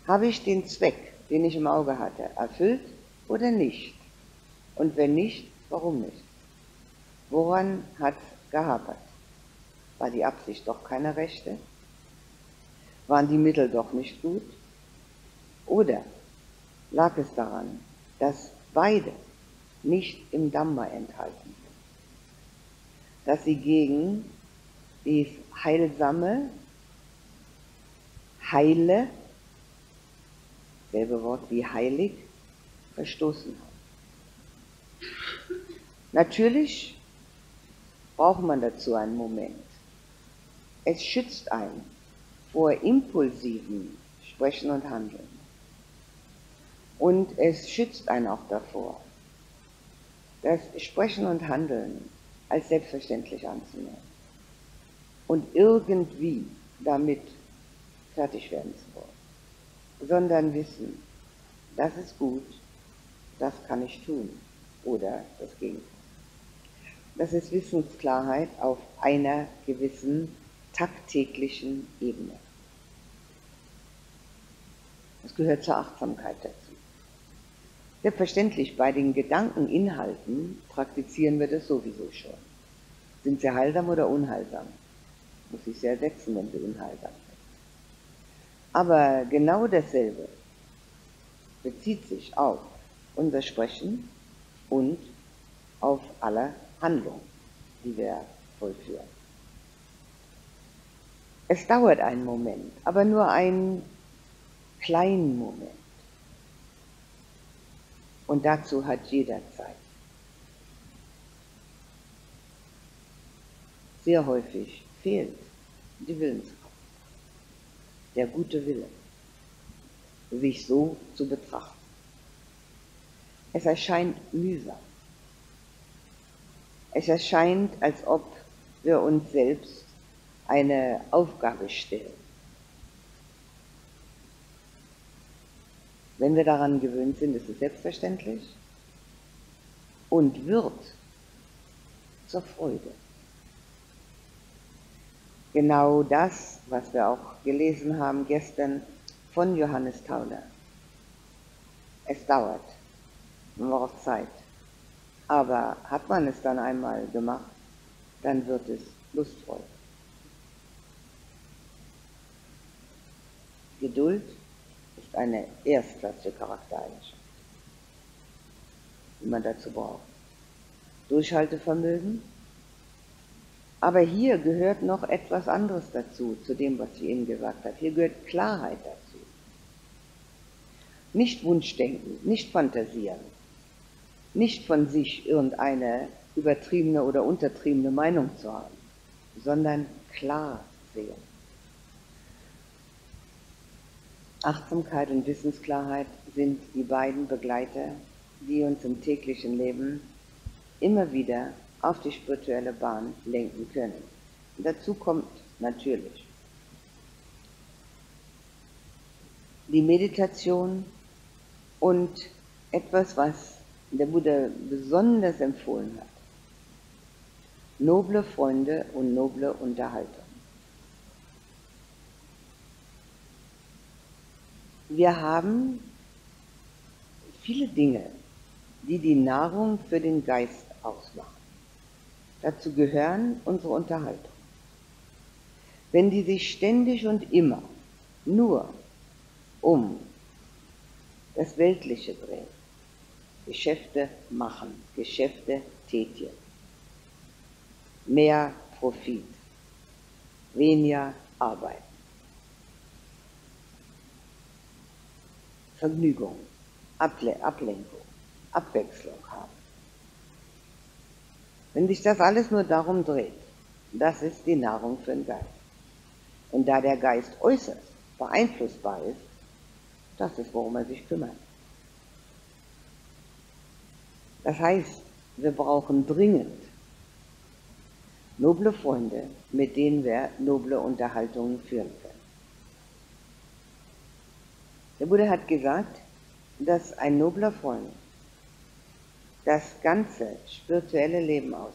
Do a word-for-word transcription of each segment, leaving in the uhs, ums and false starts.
Habe ich den Zweck, den ich im Auge hatte, erfüllt oder nicht? Und wenn nicht, warum nicht? Woran hat es gehapert? War die Absicht doch keine rechte? Waren die Mittel doch nicht gut? Oder lag es daran, dass beide nicht im Dhamma enthalten sind? Dass sie gegen dieses heilsame, heile, selbe Wort wie heilig, verstoßen haben. Natürlich braucht man dazu einen Moment. Es schützt einen vor impulsiven Sprechen und Handeln. Und es schützt einen auch davor, das Sprechen und Handeln als selbstverständlich anzunehmen und irgendwie damit fertig werden zu wollen, sondern wissen, das ist gut, das kann ich tun oder das Gegenteil. Das ist Wissensklarheit auf einer gewissen tagtäglichen Ebene. Das gehört zur Achtsamkeit dazu. Selbstverständlich, bei den Gedankeninhalten praktizieren wir das sowieso schon. Sind sie heilsam oder unheilsam? Muss ich sie ersetzen, wenn sie unheilsam sind. Aber genau dasselbe bezieht sich auf unser Sprechen und auf alle Handlungen, die wir vollführen. Es dauert einen Moment, aber nur einen kleinen Moment. Und dazu hat jeder Zeit. Sehr häufig fehlt die Willenskraft, der gute Wille, sich so zu betrachten. Es erscheint mühsam. Es erscheint, als ob wir uns selbst eine Aufgabe stellen. Wenn wir daran gewöhnt sind, ist es selbstverständlich und wird zur Freude. Genau das, was wir auch gelesen haben gestern von Johannes Tauler. Es dauert, man braucht Zeit. Aber hat man es dann einmal gemacht, dann wird es lustvoll. Geduld ist eine erstklassige Charaktereigenschaft, die man dazu braucht. Durchhaltevermögen. Aber hier gehört noch etwas anderes dazu, zu dem, was ich eben gesagt habe. Hier gehört Klarheit dazu. Nicht Wunschdenken, nicht Fantasieren, nicht von sich irgendeine übertriebene oder untertriebene Meinung zu haben, sondern klar sehen. Achtsamkeit und Wissensklarheit sind die beiden Begleiter, die uns im täglichen Leben immer wieder auf die spirituelle Bahn lenken können. Und dazu kommt natürlich die Meditation und etwas, was der Buddha besonders empfohlen hat. Noble Freunde und noble Unterhaltung. Wir haben viele Dinge, die die Nahrung für den Geist ausmachen. Dazu gehören unsere Unterhaltung. Wenn die sich ständig und immer nur um das Weltliche drehen, Geschäfte machen, Geschäfte tätigen, mehr Profit, weniger Arbeit, Vergnügung, Able- Ablenkung, Abwechslung haben. Wenn sich das alles nur darum dreht, das ist die Nahrung für den Geist. Und da der Geist äußerst beeinflussbar ist, das ist, worum er sich kümmert. Das heißt, wir brauchen dringend noble Freunde, mit denen wir noble Unterhaltungen führen können. Der Buddha hat gesagt, dass ein nobler Freund das ganze spirituelle Leben ausmacht.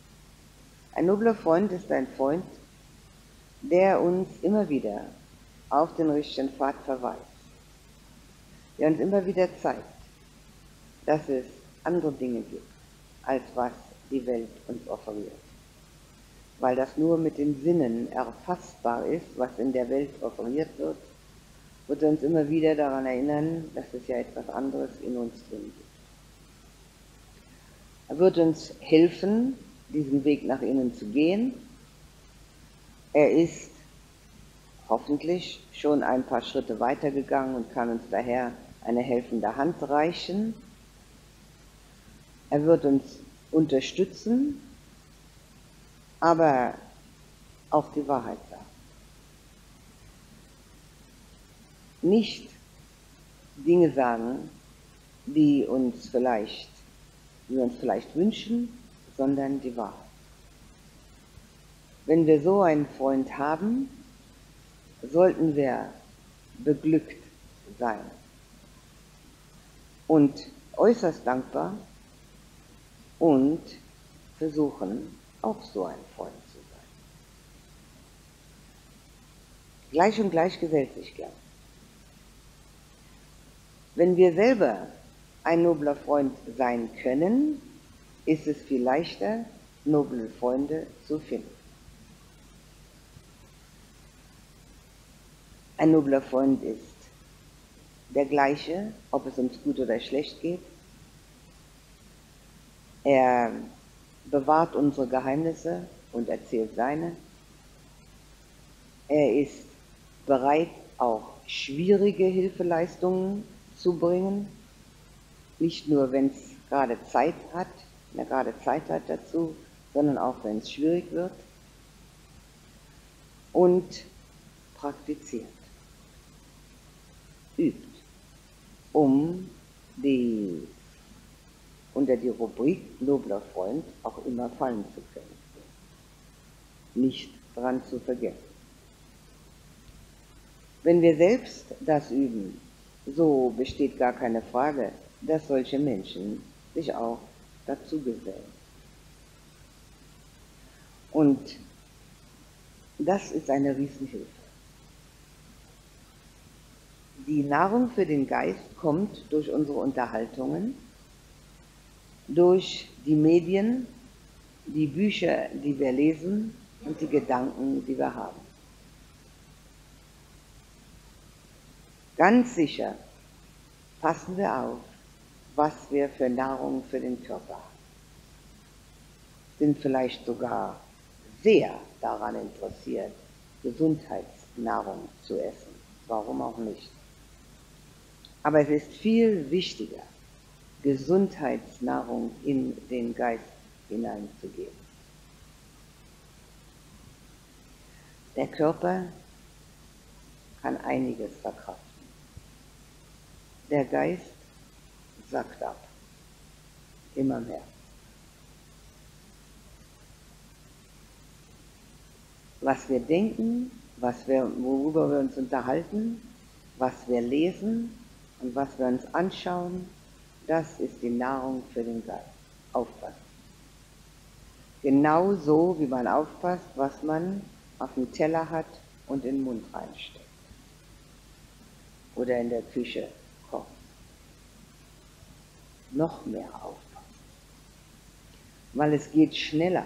Ein nobler Freund ist ein Freund, der uns immer wieder auf den richtigen Pfad verweist, der uns immer wieder zeigt, dass es andere Dinge gibt, als was die Welt uns offeriert. Weil das nur mit den Sinnen erfassbar ist, was in der Welt offeriert wird, wird uns immer wieder daran erinnern, dass es ja etwas anderes in uns drin gibt. Er wird uns helfen, diesen Weg nach innen zu gehen. Er ist hoffentlich schon ein paar Schritte weitergegangen und kann uns daher eine helfende Hand reichen. Er wird uns unterstützen, aber auch die Wahrheit sagen. Nicht Dinge sagen, die uns vielleicht, die wir uns vielleicht wünschen, sondern die Wahrheit. Wenn wir so einen Freund haben, sollten wir beglückt sein und äußerst dankbar und versuchen, auch so ein Freund zu sein. Gleich und gleich gesellt sich gern. Wenn wir selber ein nobler Freund sein können, ist es viel leichter, noble Freunde zu finden. Ein nobler Freund ist der gleiche, ob es uns gut oder schlecht geht. Er bewahrt unsere Geheimnisse und erzählt seine. Er ist bereit, auch schwierige Hilfeleistungen zu bringen, nicht nur, wenn es gerade Zeit hat, wenn er gerade Zeit hat dazu, sondern auch, wenn es schwierig wird, und praktiziert, übt, um die unter die Rubrik nobler Freund auch immer fallen zu können, nicht dran zu vergessen. Wenn wir selbst das üben, so besteht gar keine Frage, dass solche Menschen sich auch dazu gesellen. Und das ist eine Riesenhilfe. Die Nahrung für den Geist kommt durch unsere Unterhaltungen, durch die Medien, die Bücher, die wir lesen und die Gedanken, die wir haben. Ganz sicher passen wir auf, was wir für Nahrung für den Körper haben. Sind vielleicht sogar sehr daran interessiert, Gesundheitsnahrung zu essen. Warum auch nicht? Aber es ist viel wichtiger, Gesundheitsnahrung in den Geist hineinzugeben. Der Körper kann einiges verkraften. Der Geist sackt ab, immer mehr. Was wir denken, was wir, worüber wir uns unterhalten, was wir lesen und was wir uns anschauen, das ist die Nahrung für den Geist. Aufpassen. Genauso wie man aufpasst, was man auf dem Teller hat und in den Mund reinsteckt. Oder in der Küche kocht. Noch mehr aufpassen. Weil es geht schneller.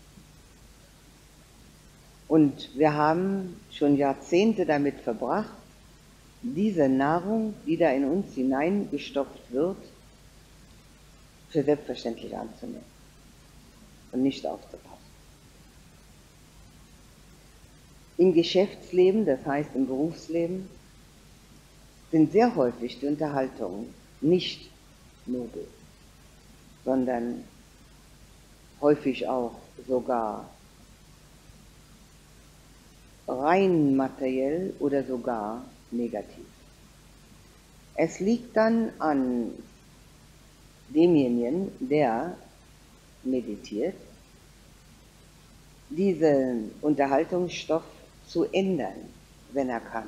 Und wir haben schon Jahrzehnte damit verbracht, diese Nahrung, die da in uns hineingestopft wird, für selbstverständlich anzunehmen und nicht aufzupassen. Im Geschäftsleben, das heißt im Berufsleben, sind sehr häufig die Unterhaltungen nicht nobel, sondern häufig auch sogar rein materiell oder sogar negativ. Es liegt dann an demjenigen, der meditiert, diesen Unterhaltungsstoff zu ändern, wenn er kann.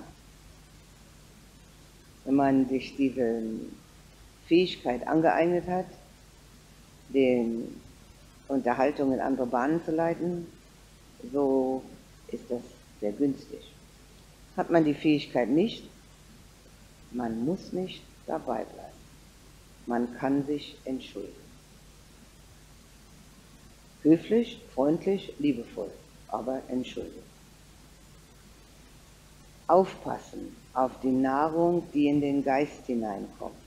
Wenn man sich diese Fähigkeit angeeignet hat, den Unterhaltung in andere Bahnen zu leiten, so ist das sehr günstig. Hat man die Fähigkeit nicht, man muss nicht dabei bleiben. Man kann sich entschuldigen. Höflich, freundlich, liebevoll, aber entschuldigen. Aufpassen auf die Nahrung, die in den Geist hineinkommt.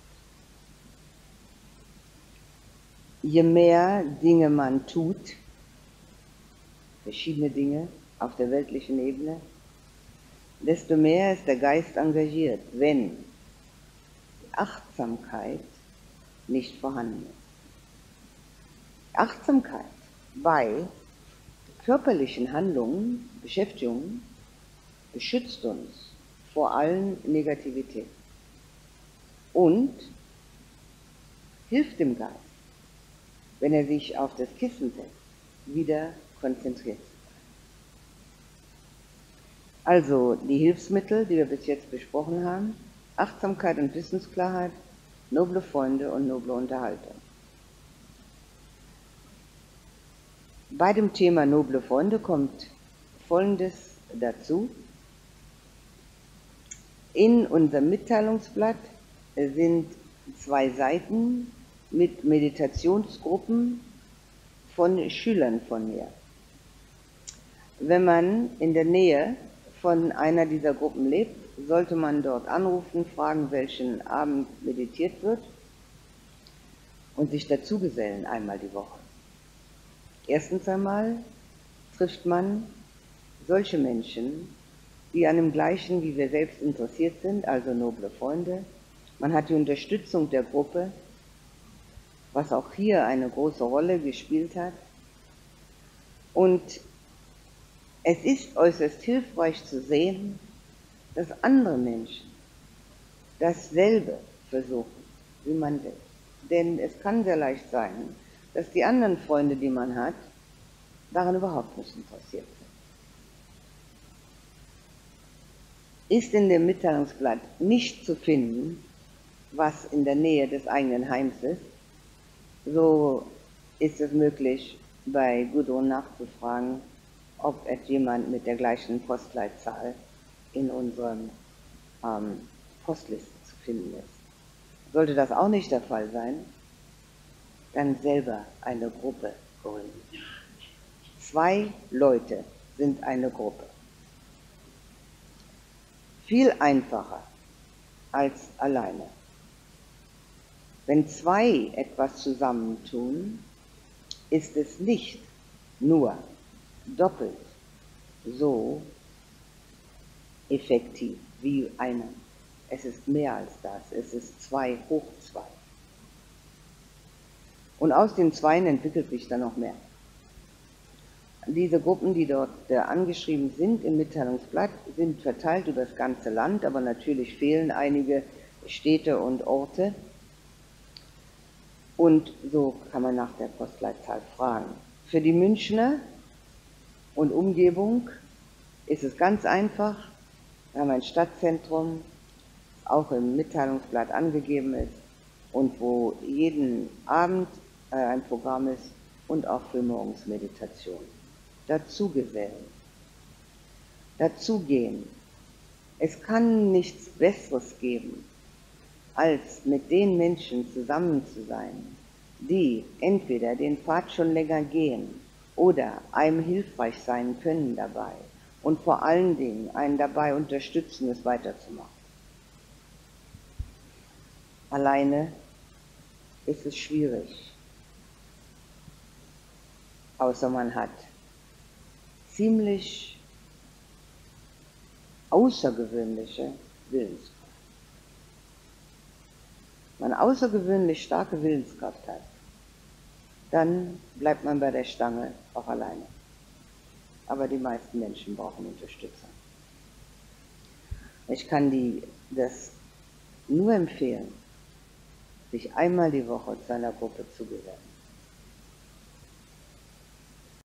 Je mehr Dinge man tut, verschiedene Dinge auf der weltlichen Ebene, desto mehr ist der Geist engagiert, wenn die Achtsamkeit nicht vorhanden ist. Achtsamkeit bei körperlichen Handlungen, Beschäftigungen, beschützt uns vor allen Negativitäten und hilft dem Geist, wenn er sich auf das Kissen setzt, wieder konzentriert zu sein. Also die Hilfsmittel, die wir bis jetzt besprochen haben: Achtsamkeit und Wissensklarheit, noble Freunde und noble Unterhaltung. Bei dem Thema noble Freunde kommt Folgendes dazu. In unserem Mitteilungsblatt sind zwei Seiten mit Meditationsgruppen von Schülern von mir. Wenn man in der Nähe von einer dieser Gruppen lebt, sollte man dort anrufen, fragen, welchen Abend meditiert wird und sich dazugesellen einmal die Woche. Erstens einmal trifft man solche Menschen, die an dem Gleichen wie wir selbst interessiert sind, also noble Freunde. Man hat die Unterstützung der Gruppe, was auch hier eine große Rolle gespielt hat. Und es ist äußerst hilfreich zu sehen, dass andere Menschen dasselbe versuchen, wie man selbst. Denn es kann sehr leicht sein, dass die anderen Freunde, die man hat, daran überhaupt nicht interessiert sind. Ist in dem Mitteilungsblatt nicht zu finden, was in der Nähe des eigenen Heims ist, so ist es möglich, bei Gudrun nachzufragen, ob es jemand mit der gleichen Postleitzahl in unseren ähm, Postlisten zu finden ist. Sollte das auch nicht der Fall sein, dann selber eine Gruppe gründen. Zwei Leute sind eine Gruppe. Viel einfacher als alleine. Wenn zwei etwas zusammentun, ist es nicht nur doppelt so effektiv wie einer. Es ist mehr als das. Es ist zwei hoch zwei. Und aus den Zweien entwickelt sich dann noch mehr. Diese Gruppen, die dort äh, angeschrieben sind im Mitteilungsblatt, sind verteilt über das ganze Land, aber natürlich fehlen einige Städte und Orte. Und so kann man nach der Postleitzahl fragen. Für die Münchner und Umgebung ist es ganz einfach. Wir haben ein Stadtzentrum, das auch im Mitteilungsblatt angegeben ist und wo jeden Abend äh, ein Programm ist und auch frühmorgens Meditation. Dazugesellen, dazugehen. Es kann nichts Besseres geben, als mit den Menschen zusammen zu sein, die entweder den Pfad schon länger gehen oder einem hilfreich sein können dabei und vor allen Dingen einen dabei unterstützen, es weiterzumachen. Alleine ist es schwierig, außer man hat ziemlich außergewöhnliche Willenskraft. Wenn man außergewöhnlich starke Willenskraft hat, dann bleibt man bei der Stange auch alleine. Aber die meisten Menschen brauchen Unterstützung. Ich kann die, das nur empfehlen, sich einmal die Woche zu einer Gruppe zu gesellen.